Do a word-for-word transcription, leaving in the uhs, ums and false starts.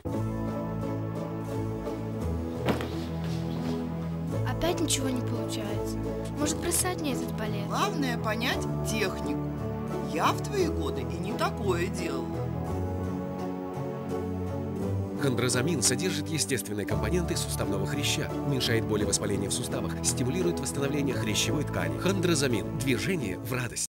Опять ничего не получается. Может, бросать мне этот балет? Главное понять технику. Я в твои годы и не такое делала. Хондрозамин содержит естественные компоненты суставного хряща, уменьшает боли и воспаление в суставах, стимулирует восстановление хрящевой ткани. Хондрозамин. Движение в радость.